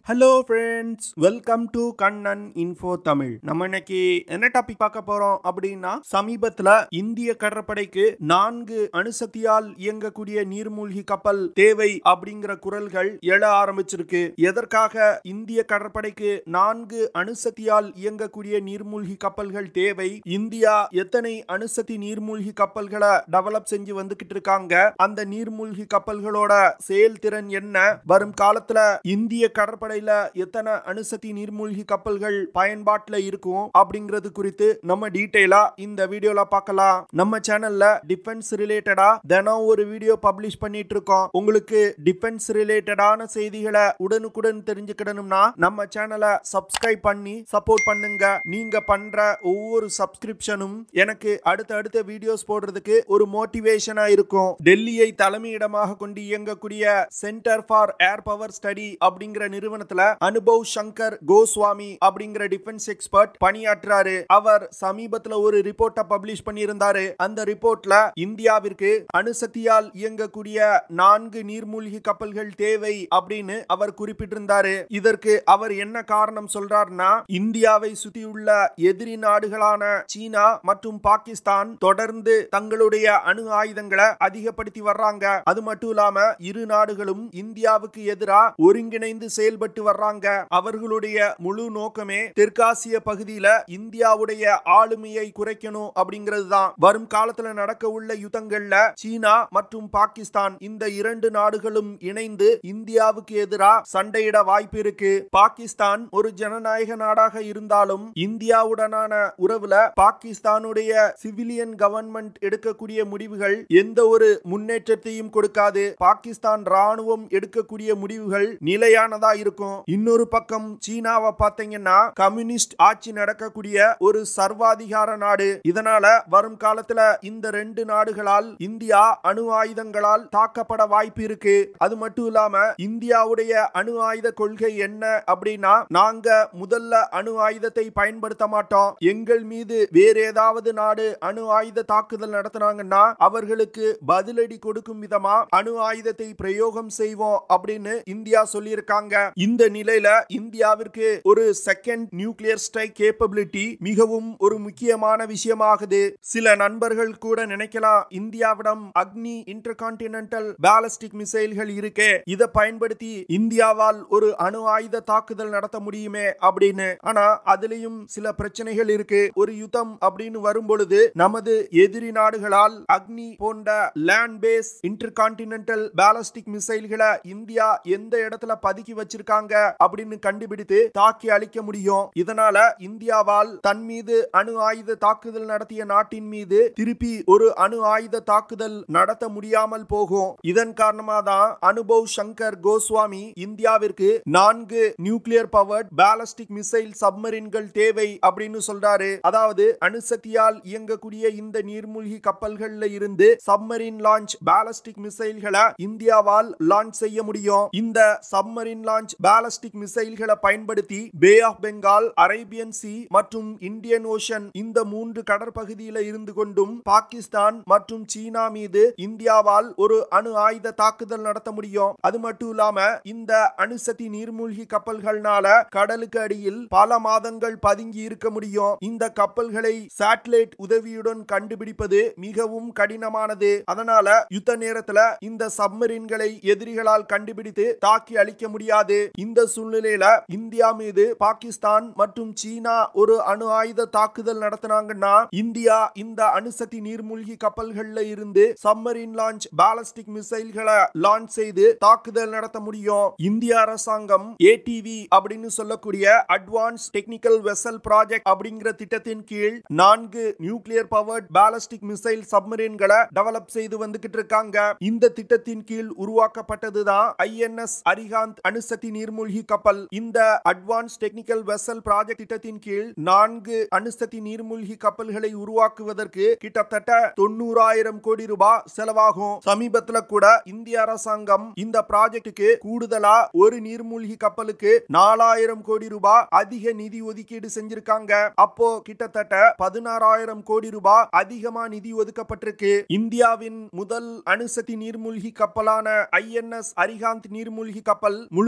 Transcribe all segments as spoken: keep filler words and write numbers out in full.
Hello friends, welcome to Kannan Info Tamil. நம்ம இன்னைக்கு என்ன டாபிக் பார்க்க போறோம் அப்படின்னா, சமீபத்துல இந்திய கடற்படைக்கு நான்கு அணுசக்தியால் இயங்கக்கூடிய நீர்மூழ்கி கப்பல் தேவை அப்படிங்கிற குரல்கள் எழ ஆரம்பிச்சிருக்கு. எதற்காக இந்திய கடற்படைக்கு நான்கு அணுசக்தியால் இயங்கக்கூடிய நீர்மூழ்கி கப்பல்கள் தேவை? இந்தியா எத்தனை அணுசக்தி நீர்மூழ்கி கப்பல்களை டெவலப் செஞ்சு வந்துகிட்டு இருக்காங்க? அந்த நீர்மூழ்கி கப்பல்களோட செயல்திறன் என்ன? வரும் காலத்துல இந்திய கடற்படை எத்தனை அணுசக்தி நீர்மூழ்கி கப்பல்கள் பயன்பாட்டுல இருக்கும் அப்படிங்கிறது குறித்து நம்ம டீடைலா இந்த வீடியோல பார்க்கலாம். நம்ம சேனல்ல டிஃபென்ஸ் ரிலேட்டடா தினம் ஒரு வீடியோ பப்ளிஷ் பண்ணிட்டு இருக்கோம். உங்களுக்கு டிஃபென்ஸ் ரிலேட்டடான செய்திகளை உடனுக்குடன் தெரிஞ்சுக்கணும்னா நம்ம சேனலை சப்ஸ்கிரைப் பண்ணி சப்போர்ட் பண்ணுங்க. நீங்க பண்ற ஒவ்வொரு சப்ஸ்கிரிப்ஷனும் எனக்கு அடுத்த அடுத்த வீடியோஸ் போடுறதுக்கு ஒரு மோட்டிவேஷனா இருக்கும். டெல்லியை தலைமையிடமாக கொண்டு இயங்கக்கூடிய centre for air power study அப்படிங்கிற நிறுவனத்தில் அனுபவ் சங்கர் கோஸ்வாமி அப்படிங்கிற டிஃபென்ஸ் எக்ஸ்பர்ட் பணியாற்றுறாரு. அவர் சமீபத்துல ஒரு ரிப்போர்ட்டை பப்ளிஷ் பண்ணியிருந்தாரு. அந்த ரிப்போர்ட்ல இந்தியாவிற்கு அணுசக்தியால் இயங்கக்கூடிய நான்கு நீர்மூழ்கி கப்பல்கள் தேவை அப்படின்னு அவர் குறிப்பிட்டிருந்தாரு. இதற்கு அவர் என்ன காரணம் சொல்றாருன்னா, இந்தியாவை சுற்றியுள்ள எதிரி நாடுகளான சீனா மற்றும் பாகிஸ்தான் தொடர்ந்து தங்களுடைய அணு ஆயுதங்களை அதிகப்படுத்தி வர்றாங்க. அது மட்டும் இல்லாம இரு நாடுகளும் இந்தியாவுக்கு எதிராக ஒருங்கிணைந்து செயல்பட்டு வர்றாங்க. அவர்களுடைய முழு நோக்கமே தெற்காசிய பகுதியில இந்தியாவுடைய ஆளுமையை குறைக்கணும் அப்படிங்கிறது தான். வரும் காலத்துல நடக்க உள்ள யுத்தங்கள்ல சீனா மற்றும் பாகிஸ்தான் இந்த இரண்டு நாடுகளும் இணைந்து இந்தியாவுக்கு எதிராக சண்டையிட வாய்ப்பு இருக்கு. பாகிஸ்தான் ஒரு ஜனநாயக நாடாக இருந்தாலும் இந்தியாவுடனான உறவுல பாகிஸ்தானுடைய சிவிலியன் கவர்மெண்ட் எடுக்கக்கூடிய முடிவுகள் எந்த ஒரு முன்னேற்றத்தையும் கொடுக்காது. பாகிஸ்தான் ராணுவம் எடுக்கக்கூடிய முடிவுகள் நிலையானதா இருக்கும். இன்னொரு பக்கம் சீனாவை பார்த்தீங்கன்னா கம்யூனிஸ்ட் ஆட்சி நடக்கக்கூடிய ஒரு சர்வாதிகார நாடு. இதனால வரும் காலத்துல இந்த ரெண்டு நாடுகளால் இந்தியா அணு ஆயுதங்களால் தாக்கப்பட வாய்ப்பு இருக்கு. அது மட்டும் இல்லாம இந்தியாவுடைய அணு ஆயுத கொள்கை என்ன அப்படின்னா, நாங்க முதல்ல அணு ஆயுதத்தை பயன்படுத்த மாட்டோம். எங்கள் மீது வேற ஏதாவது நாடு அணு ஆயுத தாக்குதல் நடத்தினாங்கன்னா அவர்களுக்கு பதிலடி கொடுக்கும் விதமா அணு ஆயுதத்தை பிரயோகம் செய்வோம் அப்படின்னு இந்தியா சொல்லியிருக்காங்க. இந்த நிலையில இந்தியாவிற்கு ஒரு செகண்ட் நியூக்ளியர் ஸ்ட்ரைக் கேப்பபிலிட்டி மிகவும் ஒரு முக்கியமான விஷயமாகுது. சில நண்பர்கள் கூட நினைக்கலாம், இந்தியாவிடம் அக்னி இன்டர்கான்டினென்டல் பாலிஸ்டிக் மிசைல்கள் இருக்கே, இதை பயன்படுத்தி இந்தியாவால் ஒரு அணு ஆயுத தாக்குதல் நடத்த முடியுமே அப்படின்னு. ஆனா அதுலயும் சில பிரச்சனைகள் இருக்கு. ஒரு யுத்தம் அப்படின்னு வரும் பொழுது நமது எதிரி நாடுகளால் அக்னி போன்ற லேண்ட் பேஸ் இன்டர்கான்டினென்டல் பாலிஸ்டிக் மிசைல்களை இந்தியா எந்த இடத்துல பதுக்கி வச்சிருக்காங்க அப்படின்னு கண்டுபிடித்து தாக்கி அழிக்க முடியும். இதனால இந்தியாவால் தன் மீது அணு ஆயுத தாக்குதல் நடத்திய நாட்டின் மீது திருப்பி ஒரு அணு ஆயுத தாக்குதல் நடத்த முடியாமல் போகும். இதன் காரணமாக தான் அனுபவ் சங்கர் கோஸ்வாமி இந்தியாவிற்கு நான்கு நியூக்ளியர் பவர்ட் பாலிஸ்டிக் மிசைல் சப்மரீன்கள் தேவை அப்படின்னு சொல்றாரு. அதாவது அணுசக்தியால் இயங்கக்கூடிய இந்த நீர்மூழ்கி கப்பல்கள்ல இருந்து சப்மரீன் லான்ச் பாலிஸ்டிக் மிசைல்களை இந்தியாவால் லான்ச் செய்ய முடியும். இந்த சப்மரீன் லான்ச் பாலிஸ்டிக் மிசைல்களை பயன்படுத்தி bay of Bengal, Arabian sea மற்றும் இந்தியன் ஓஷன் இந்த மூன்று கடற்பகுதியில இருந்து கொண்டும் பாகிஸ்தான் மற்றும் சீனா மீது இந்தியாவால் ஒரு அணு ஆயுத தாக்குதல் நடத்த முடியும். அது மட்டும் இல்லாம இந்த அணுசக்தி நீர்மூழ்கி கப்பல்கள்னால கடலுக்கு அடியில் பல மாதங்கள் பதுங்கி இருக்க முடியும். இந்த கப்பல்களை சேட்டலைட் உதவியுடன் கண்டுபிடிப்பது மிகவும் கடினமானது. அதனால யுத்த நேரத்துல இந்த சப்மரீன்களை எதிரிகளால் கண்டுபிடித்து தாக்கி அழிக்க முடியாது. இந்த சூழ்நிலையில இந்தியா மீது பாகிஸ்தான் மற்றும் சீனா ஒரு அணு ஆயுத தாக்குதல் நடத்தினாங்கன்னா இந்தியா இந்த அணுசக்தி நீர்மூழ்கி கப்பல்கள்ல இருந்து சப்மரீன் லான்ச் பாலிஸ்டிக் மிசைல்களை லான்ச் செய்து தாக்குதல் நடத்த முடியும். இந்திய அரசாங்கம் ஏ டி வி அப்படின்னு சொல்லக்கூடிய அட்வான்ஸ் டெக்னிக்கல் வெசல் ப்ராஜெக்ட் அப்படிங்கிற திட்டத்தின் கீழ் நான்கு நியூக்ளியர் பவர்ட் பாலிஸ்டிக் மிசைல் சப்மரீன்களை டெவலப் செய்து வந்துகிட்டு இருக்காங்க. இந்த திட்டத்தின் கீழ் உருவாக்கப்பட்டதுதான் ஐ என் எஸ் அரிஹந்த் அணுசக்தி நீர்மூழ்கி கப்பல். இந்த அட்வான்ஸ் டெக்னிக்கல் வெசல் ப்ராஜெக்ட் திட்டத்தின் கீழ் நான்கு அணுசக்தி நீர்மூழ்கி கப்பல்களை உருவாக்குவதற்கு கிட்டத்தட்ட தொண்ணூறாயிரம் கோடி ரூபாய் செலவாகும். சமீபத்துல கூட இந்திய அரசாங்கம் இந்த ப்ராஜெக்டுக்கு கூடுதலா ஒரு நீர்மூழ்கி கப்பலுக்கு நாலாயிரம் கோடி ரூபாய் அதிக நிதி ஒதுக்கீடு செஞ்சிருக்காங்க. அப்போ கிட்டத்தட்ட பதினாறாயிரம் கோடி ரூபாய் அதிகமா நிதி ஒதுக்கப்பட்டிருக்கு. இந்தியாவின் முதல் அணுசக்தி நீர்மூழ்கி கப்பலான ஐ என் எஸ் அரிஹந்த் நீர்மூழ்கி கப்பல் முழுக்க முழுக்க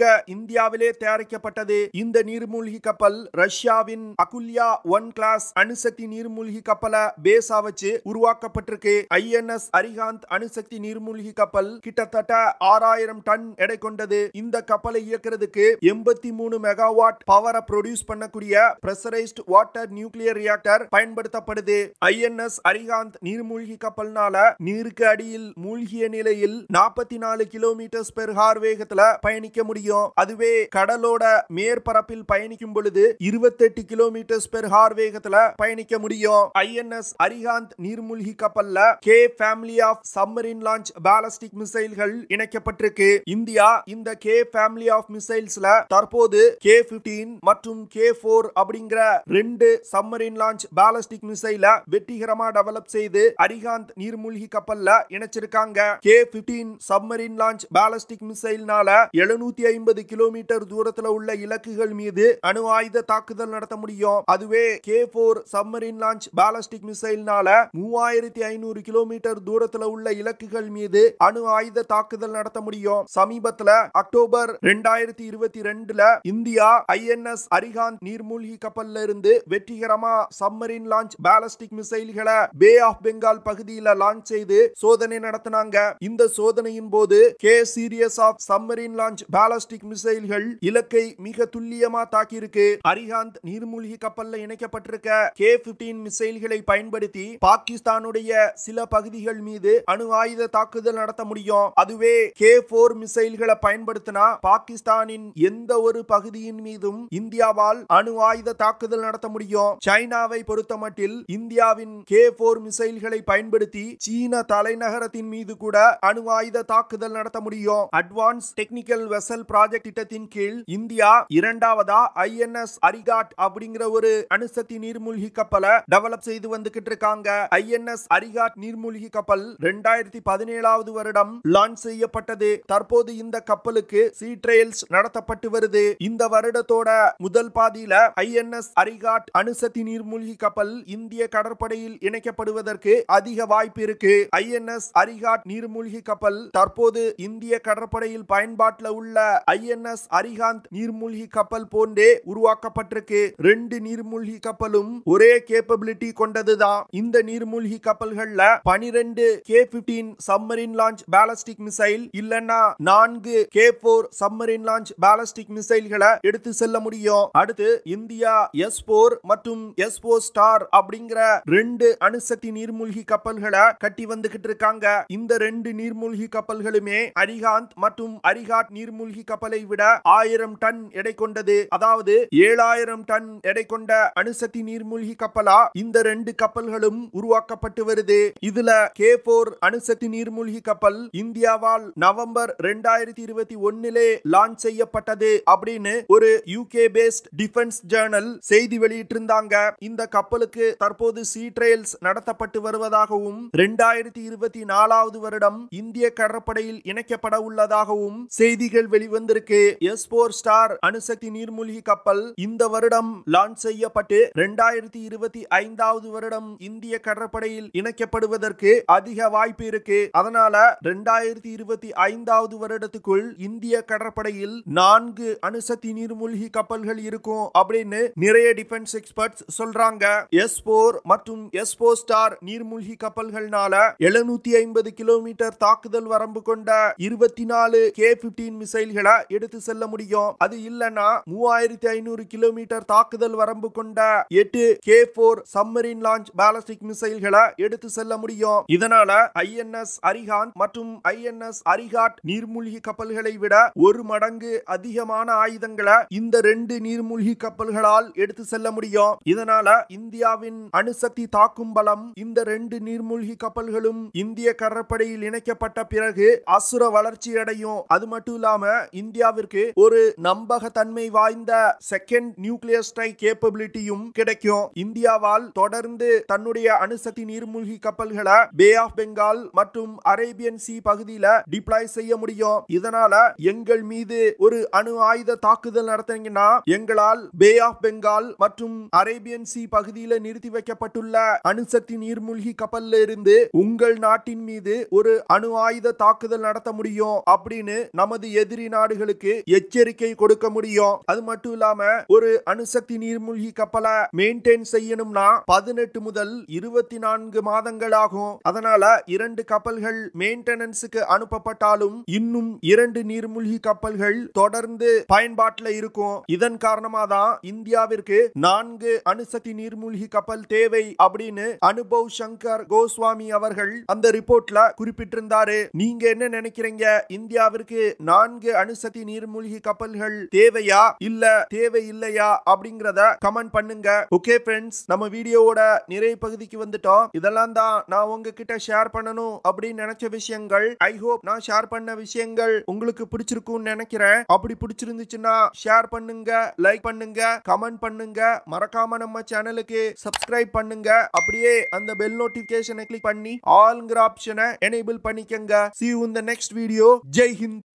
முழுக்க இந்தியாவிலே தயாரிக்கப்பட்டது. இந்த நீர்மூழ்கி கப்பல் ரஷ்யாவின் அகுல்யா ஒன் கிளாஸ் அணுசக்தி நீர்மூழ்கி கப்பலை பேஸா வச்சு உருவாக்கப்பட்டிருக்கு. ஐ என் எஸ் அரிகாந்த் அணுசக்தி நீர்மூழ்கி கப்பல் கிட்டத்தட்ட ஆறாயிரம் டன் எடை கொண்டது. இந்த கப்பலை இயக்குறதுக்கு எண்பத்தி மூணு மெகாவாட் பவரை ப்ரொடியூஸ் பண்ணக்கூடிய பிரஷரைஸ்ட் வாட்டர் நியூக்ளியர் ரியாக்டர் பயன்படுத்தப்படுது. ஐ என் எஸ் அரிகாந்த் நீர்மூழ்கி கப்பல்னால நீருக்கு அடியில் மூழ்கிய நிலையில் நாற்பத்தி நாலு கிலோமீட்டர் பெர் ஹார் வேகத்துல பயணிக்க முடியும். அதுவே கடலோட மேற்பரப்பில் பயணிக்கும் பொழுது இருபத்தி எட்டு கிலோமீட்டர் பெர் ஹார் வேகத்துல பயணிக்க முடியும். ஐ என் எஸ் அரிகாந்த் நீர்மூழ்கி கப்பல்ல K family of submarine launch ballistic மிசைல்கள் இணைக்கப்பட்டிருக்கு. இந்தியா இந்த கே ஃபேமிலி ஆஃப் மிசைல்ஸ்ல தற்போது கே பதினைந்து மற்றும் கே நான்கு அப்படிங்கிற ரெண்டு சப்மரீன் லான்ச் பாலிஸ்டிக் மிசைல வெற்றிகரமா டெவலப் செய்து அரிகாந்த் நீர்மூழ்கி கப்பல்ல இணைச்சிருக்காங்க. கே பதினைந்து சப்மரீன் லான்ச் பாலிஸ்டிக் மிசைல்னால எழுநூத்தி ஐம்பது கிலோமீட்டர் தூரத்துல உள்ள இலக்குகள் மீது அணு ஆயுத தாக்குதல் நடத்த முடியும். அதுவே கே நான்கு சப்மரீன் லான்ச் பாலிஸ்டிக் மிசைல்னால மூவாயிரத்தி ஐநூறு கிலோமீட்டர் தூரத்துல உள்ள இலக்குகள் மீது அணு ஆயுத தாக்குதல் நடத்த முடியும். சமீபத்துல அக்டோபர் இரண்டாயிரத்தி இருபத்தி ரெண்டுல India I N S Arihant நீர்மூழ்கி கப்பல்ல இருந்து வெற்றிகரமா சப்மரீன் லான்ச் பாலிஸ்டிக் மிசைல்களை பே ஆஃப் பெங்கால் பகுதியில் லான்ச் செய்து சோதனை நடத்தினாங்க. இந்த சோதனையின் போது K series of submarine launch ballistic missiles இலக்கை மிக துல்லியமா தாக்கியிருக்கு. அரிகாந்த் நீர்மூழ்கி கப்பல்ல இணைக்கப்பட்டிருக்க கே பதினைந்து மிசைல்களை பயன்படுத்தி பாகிஸ்தானுடைய சில பகுதிகள் மீது அணு ஆயுத தாக்குதல் நடத்த முடியும். அதுவே கே நான்கு மிசைல்களை பயன்படுத்தினா பாகிஸ்தானின் எந்த ஒரு பகுதியின் மீதும் இந்தியாவால் அணு ஆயுத தாக்குதல் நடத்த முடியும். சைனாவை பொறுத்தமட்டில் இந்தியாவின் கே நான்கு மிசைல்களை பயன்படுத்தி சீன தலைநகரத்தின் மீது கூட அணு ஆயுத தாக்குதல் நடத்த முடியும். அட்வான்ஸ் டெக்னிக்கல் வெசல் ப்ராஜெக்ட் திட்டத்தின் கீழ் இந்தியா இரண்டாவதா ஐ என் எஸ் அரிகாட் அப்படிங்கிற ஒரு அணுசக்தி நீர்மூழ்கி கப்பலை டெவலப் செய்து வந்துகிட்டு இருக்காங்க. ஐ என் எஸ் அரிகாட் நீர்மூழ்கி கப்பல் இரண்டாயிரத்தி பதினேழாவது வருடம் லான்ச் செய்யப்பட்டது. தற்போது இந்த கப்பலுக்கு சீ ட்ரையல்ஸ் நடத்தப்பட்டு வருது. இந்த வருடத்தோட முதல் பாதியில ஐ என் எஸ் அரிகாட் அணுசக்தி நீர்மூழ்கி கப்பல் இந்திய கடற்படையில் இணைக்கப்படுவதற்கு அதிக வாய்ப்பு இருக்கு. ஐ என் எஸ் அரிகாட் நீர்மூழ்கி கப்பல் தற்போது இந்திய கடற்படையில் பயன்பாட்டில் உள்ள ஐ என் எஸ் அரிகாந்த் நீர்மூழ்கி கப்பல் போன்றே உருவாக்கப்பட்டிருக்கு. ரெண்டு நீர்மூழ்கி கப்பலும் ஒரே கேப்பபிலிட்டி கொண்டதுதான். இந்த நீர்மூழ்கி கப்பல்கள்ல பனிரெண்டு கே பதினைந்து சப்மரீன் லான்ச் பாலிஸ்டிக் மிசைல் இல்லனா நான்கு கே நான்கு சப்மரீன் லான்ச் பாலிஸ்டிக் மிசைல்களை எடுத்து செல்ல முடியும். அடுத்து இந்தியா எஸ் நான்கு மற்றும் எஸ் நான்கு ஸ்டார் அப்படிங்கிற ரெண்டு அணுசக்தி நீர்மூழ்கி கப்பல்களை கட்டி வந்துகிட்டு இருக்காங்க. இந்த ரெண்டு நீர்மூழ்கி கப்பல்களுமே அரிகாந்த் மற்றும் அரிகாட் நீர்மூழ்கி கப்பலை விட ஆயிரம் டன் எடை கொண்டது. அதாவது ஏழாயிரம் டன் எடை கொண்ட அணுசக்தி நீர்மூழ்கி கப்பலா இந்த ரெண்டு கப்பல்களும் உருவாக்கப்பட்டு வருது. இதுல கே நான்கு அணுசக்தி நீர்மூழ்கி கப்பல் இந்தியாவால் நவம்பர் இரண்டாயிரத்தி இருபத்தி ஒன்னிலே லான்ச் செய்யப்பட்டது அப்படின்னு ஒரு யூகே பேஸ்ட் டிஃபென்ஸ் ஜர்னல் செய்தி வெளியிட்டிருந்தாங்க. இந்த கப்பலுக்கு தற்போது சீ ட்ரையல்ஸ் நடத்தப்பட்டு வருவதாகவும் இரண்டாயிரத்தி இருபத்தி நாலாவது வருடம் இந்திய கடற்படையில் இணைக்கப்பட உள்ளதாகவும் செய்திகள் வெளிவந்திருக்கு. எஸ் நான்கு ஸ்டார் அணுசக்தி நீர்மூழ்கி கப்பல் இந்த வருடம் லான்ச் செய்யப்பட்டு இரண்டாயிரத்தி இருபத்தி ஐந்தாவது வருடம் இந்திய கடற்படையில் இணைக்கப்படுவதற்கு அதிக வாய்ப்பு இருக்கு. அதனால இரண்டாயிரத்தி இருபத்தி ஐந்தாவது வருடத்துக்குள் இந்திய கடற்படையில் நான்கு அணுசக்தி நீர்மூழ்கி கப்பல்கள் இருக்கும் அப்படின்னு நிறைய டிஃபென்ஸ் எக்ஸ்பர்ட்ஸ் சொல்றாங்க. எஸ் நான்கு மற்றும் எஸ் நான்கு ஸ்டார் நீர்மூழ்கி கப்பல்கள்னால எழுநூத்தி ஐம்பது கிலோமீட்டர் தாக்குதல் வரம்பு கொண்ட இருபத்தி நாலு கே பதினைந்து மிசைல்களை எடுத்து செல்ல முடியும். அது இல்லனா மூவாயிரத்தி ஐநூறு கிலோமீட்டர் தாக்குதல் வரம்பு கொண்ட எட்டு கே நான்கு சப்மரீன் லான்ச் பாலிஸ்டிக் மிசைல்களை எடுத்து செல்ல முடியும். இதனால ஐ என் எஸ் அரிகாந்த் மற்றும் ஐ என் எஸ் அரிகாட் நீர்மூழ்கி கப்பல்களை விட ஒரு மடங்கு அதிகமான ஆயுதங்களை இந்த ரெண்டு நீர்மூழ்கி கப்பல்களால் எடுத்து செல்ல முடியும். இதனால இந்தியாவின் அணுசக்தி தாக்கும் பலம் இந்த ரெண்டு நீர்மூழ்கி கப்பல்களும் இந்திய கடற்படையில் இணைக்கப்பட்ட பிறகு அசுர வளர்ச்சி அடையும். அது மட்டும் இல்லாம இந்தியாவிற்கு ஒரு நம்பகத்தன்மை வாய்ந்த செகண்ட் நியூக்ளியர் ஸ்ட்ரைக் கேப்பபிலிட்டியும் கிடைக்கும். இந்தியாவால் தொடர்ந்து தன்னுடைய அணுசக்தி நீர்மூழ்கி கப்பல்களை பே ஆஃப் பெங்கால் மற்றும் அரேபியன் சி பகுதியில டிப்ளாய் செய்ய முடியும். இதனால எங்கள் மீது ஒரு அணு ஆயுத தாக்குதல் நடத்தினீங்கன்னா எங்களால் பே ஆஃப் பெங்கால் மற்றும் அரேபியன் சி பகுதியில நிறுத்தி வைக்கப்பட்டுள்ள அணுசக்தி நீர்மூழ்கி கப்பல்ல இருந்து உங்கள் நாட்டின் மீது ஒரு அணு ஆயுத தாக்குதல் நடத்த முடியும் அப்படின்னு நமது எதிரி நாடு நாடுகளுக்கு எச்சரிக்கை கொடுக்க முடியும். அது மட்டும் இல்லாம ஒரு அணுசக்தி நீர்மூழ்கி கப்பலை மெயின்டைன் செய்யணும்னா பதினெட்டு முதல் இருபத்தி நான்கு மாதங்கள் ஆகும். அதனால இரண்டு கப்பல்கள் மெயின்டெனன்ஸுக்கு அனுப்பப்பட்டாலும் இன்னும் இரண்டு நீர்மூழ்கி கப்பல்கள் தொடர்ந்து பயன்பாட்டில் இருக்கும். இதன் காரணமாக தான் இந்தியாவிற்கு நான்கு அணுசக்தி நீர்மூழ்கி கப்பல் தேவை அப்படின்னு அனுபவ் சங்கர் கோஸ்வாமி அவர்கள் அந்த ரிப்போர்ட்ல குறிப்பிட்டிருந்தாரு. நீங்க என்ன நினைக்கிறீங்க? இந்தியாவிற்கு நான்கு அணுசக்தி நீர்மூழ்கி கப்பல்கள் தேவையா இல்ல தேவை இல்லையா அப்படிங்கறத கமெண்ட் பண்ணுங்க. ஓகே ஃப்ரெண்ட்ஸ், நம்ம வீடியோவோட நிறைய பகுதிக்கு வந்துட்டோம். இதெல்லாம் தான் நான் உங்ககிட்ட ஷேர் பண்ணணும் அப்படின்னு நினைச்ச விஷயங்கள். ஐ ஹோப் நான் ஷேர் பண்ண விஷயங்கள் உங்களுக்கு பிடிச்சிருக்கும்னு நினைக்கிறேன். அப்படி பிடிச்சிருந்துச்சுன்னா ஷேர் பண்ணுங்க, லைக் பண்ணுங்க, கமெண்ட் பண்ணுங்க. மறக்காம நம்ம சேனலுக்கு சப்ஸ்கிரைப் பண்ணுங்க. அப்படியே அந்த பெல் நோட்டிபிகேஷனை கிளிக் பண்ணி ஆல்ங்கிற ஆப்ஷனை எனேபிள் பண்ணிக்கங்க. See you in the next video. Jai Hind.